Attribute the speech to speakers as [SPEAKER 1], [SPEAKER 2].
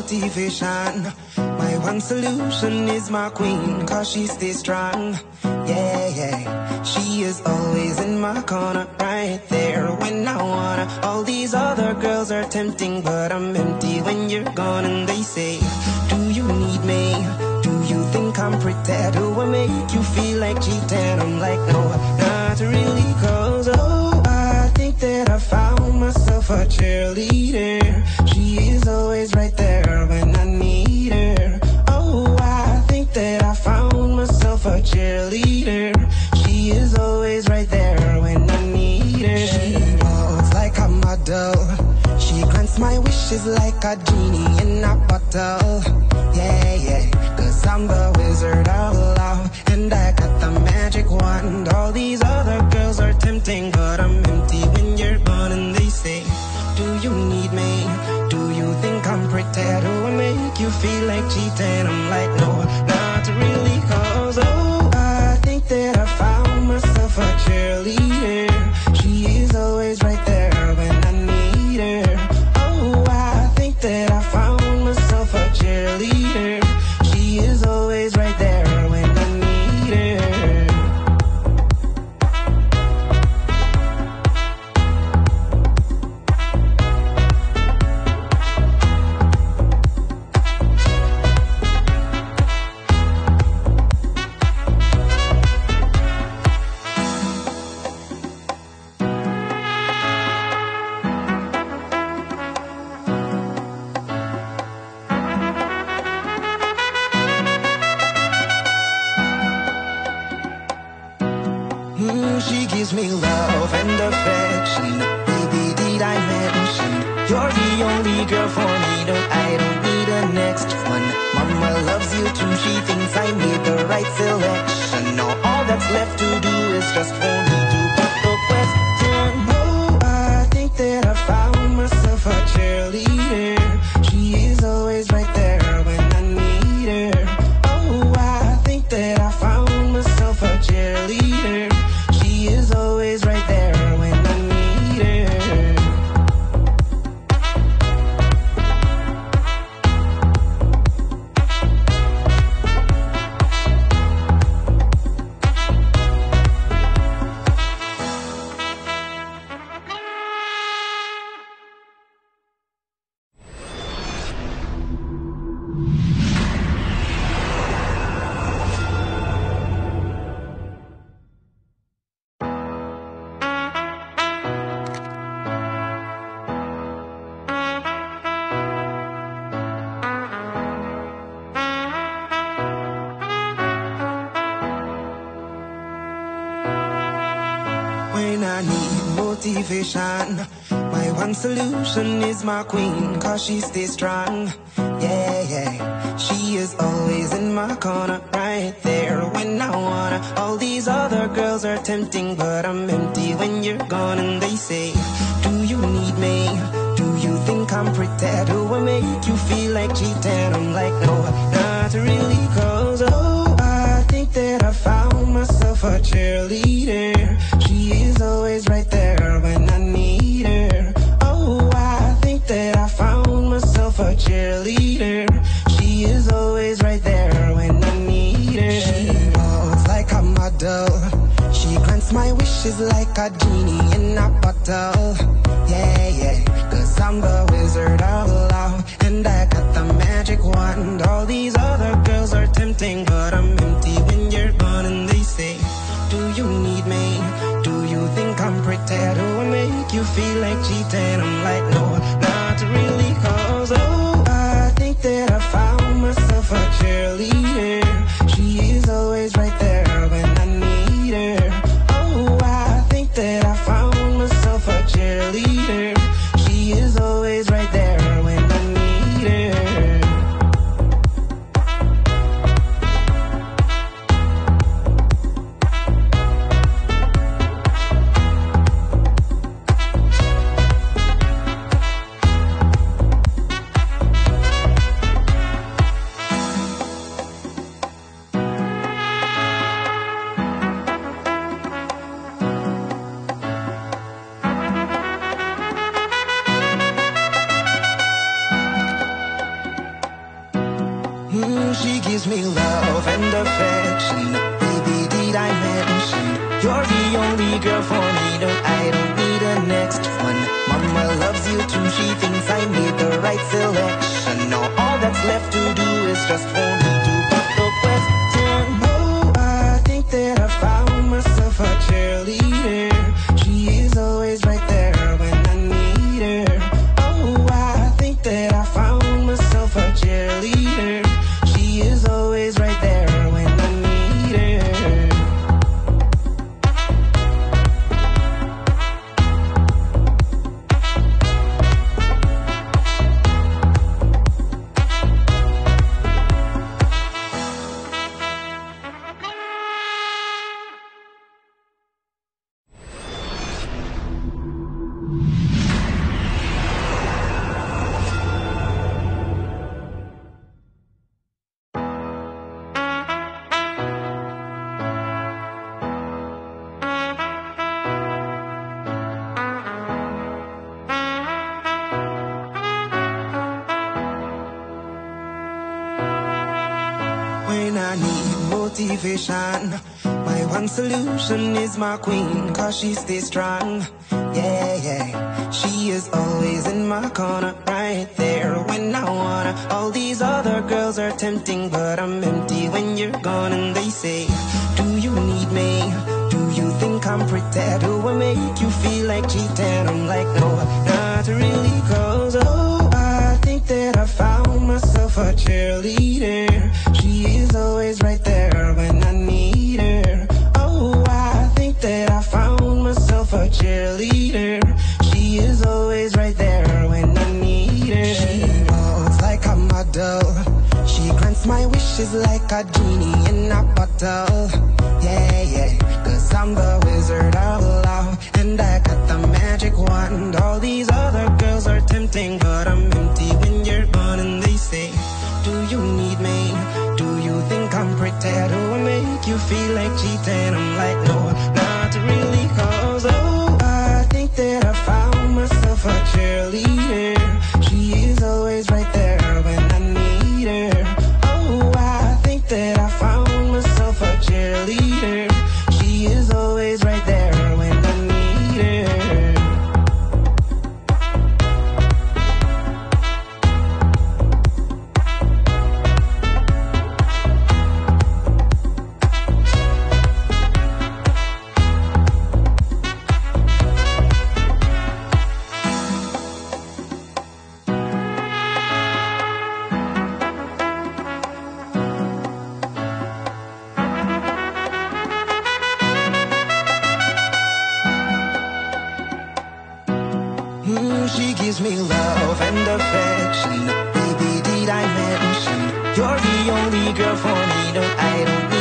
[SPEAKER 1] motivation. My one solution is my queen, cause she stays strong. Yeah, yeah, she is always in my corner, right there when I wanna. All these other girls are tempting, but I'm empty when you're gone. And they say, do you need me? Do you think I'm pretty? Do I make you feel like cheating? I'm like, no, not really, cause oh, I think that I found myself a cheerleader. She is always right there when I need her. Oh, I think that I found myself a cheerleader. She is always right there when I need her. She walks like a model. She grants my wishes like a genie in a bottle. Yeah, yeah, cause I'm the wizard of love, and I got the magic wand. All these other girls are tempting, but I'm empty when you're gone. And they say, do you need me? Do you think I'm pretty? Do I make you feel like cheating? I'm like, no, not really, cause oh, I think that I found myself a cheerleader. She is always right there when I need her. Oh, I think that I found myself a cheerleader. She is always right there when I need her. She gives me love and affection. Baby, did I mention you're the only girl for me? No, I don't need a next one. Mama loves you too. She thinks I made the right selection. Now all that's left to do is just for me to put the question. Oh, I think that I found myself a cheerleader. She is always right there when I need her. Oh, I think that I found myself a cheerleader. She is always right there when I need her. When I need motivation, my one solution is my queen, cause she stays strong. Yeah, yeah, she is always in my corner, right there when I wanna. All these other girls are tempting, but I'm empty when you're gone. And they say, do you need me? Do you think I'm pretty? Do I make you feel like cheating? I'm like, no, not really, cause oh, I think that I found myself a cheerleader. She is always right there when I need her. Oh, I think that I found myself a cheerleader. She is always right there when I need her. She walks like a model. She grants my wishes like a genie in a bottle. Yeah, yeah, cause I'm the wizard of love, and I got the magic wand. All these other girls are tempting, but I'm empty when you're gone. And they say, do you need me? Do you think I'm pretty? Do I make you feel like cheating? I'm like, no, not really, cause oh, I think that I found myself a cheerleader. She is always right there when I need her. Oh, I think that I found myself a cheerleader. She is always right there when I need her. girl for me, no, I don't need a next one. Mama loves you too, she thinks I made the right selection. Now all that's left to do is just for me to put the question. Oh, I think that I found myself a cheerleader. She is always right there when I need her. Oh, I think that I found myself a cheerleader. She is always right there when I need her. When I need motivation, my one solution is my queen, cause she stays strong. Yeah, yeah, she is always in my corner, right there when I wanna. All these other girls are tempting, but I'm empty when you're gone. And they say, do you need me? Do you think I'm pretty? Do I make you feel like cheating? I'm like, no, not really, cause oh, I think that I found myself a cheerleader. She is always right there when I need her. Oh, I think that I found myself a cheerleader. She is always right there when I need her. She walks like a model. She grants my wishes like a genie in a bottle. Yeah, yeah, cause I'm the wizard of love, and I got the magic wand. All these other girls are tempting, but I'm empty when you're gone. And they say, do you need me? Do you think I'm pretty? Do I make you feel like cheating? I'm like, no, not really, cause oh, I think that I found myself a cheerleader. She is always right there when I need her. Oh, I think that I found myself a cheerleader. She is always right there when I need her. She gives me love and affection. Baby, did I mention you're the only girl for me? No, I don't need